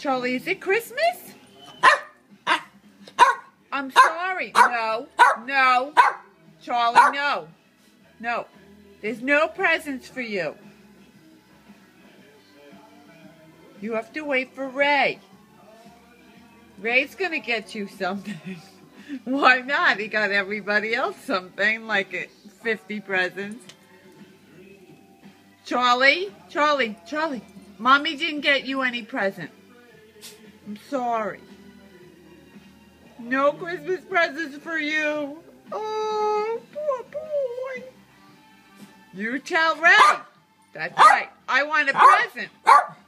Charlie, is it Christmas? I'm sorry. No. No. Charlie, no. No. There's no presents for you. You have to wait for Ray. Ray's gonna get you something. Why not? He got everybody else something, like 50 presents. Charlie, Mommy didn't get you any present. I'm sorry. No Christmas presents for you. Oh, poor boy. You tell Ray. That's right. I want a present.